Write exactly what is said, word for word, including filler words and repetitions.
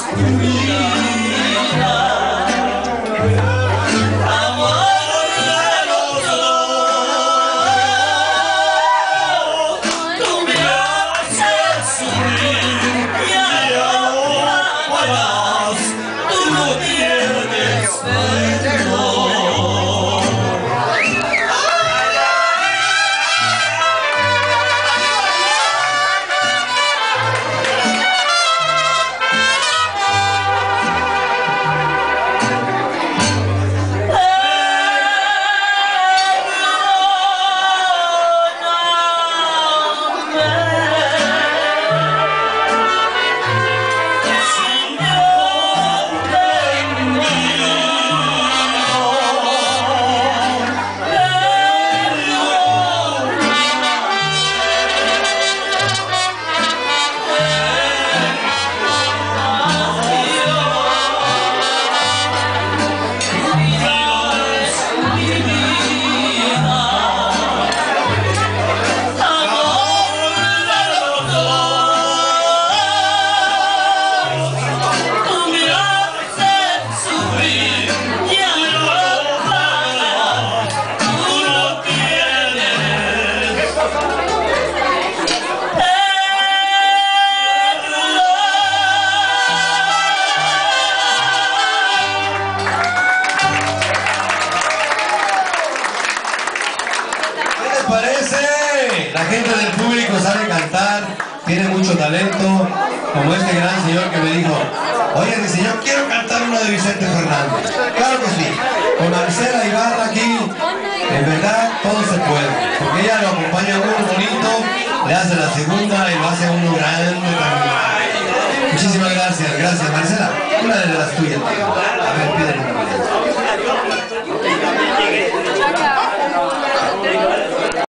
La gente del público sabe cantar, tiene mucho talento, como este gran señor que me dijo, oye, dice, yo quiero cantar uno de Vicente Fernández. Claro que sí, con Marcela Ibarra aquí, en verdad todo se puede, porque ella lo acompaña a uno bonito, le hace la segunda y lo hace a uno grande también. Muchísimas gracias, gracias Marcela, una de las tuyas. A ver, pídele una.